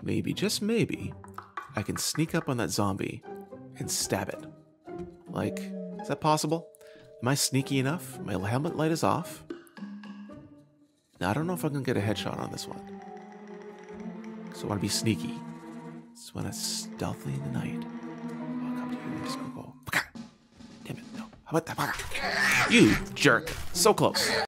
maybe, just maybe, I can sneak up on that zombie and stab it. Like, is that possible? Am I sneaky enough? My helmet light is off. Now, I don't know if I'm going to get a headshot on this one. So I want to be sneaky. Just want to stealthily in the night walk up to you and just go. Damn it, no. How about that? You jerk. So close.